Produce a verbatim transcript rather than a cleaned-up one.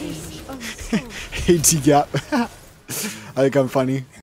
A D G GAP. I think I'm funny.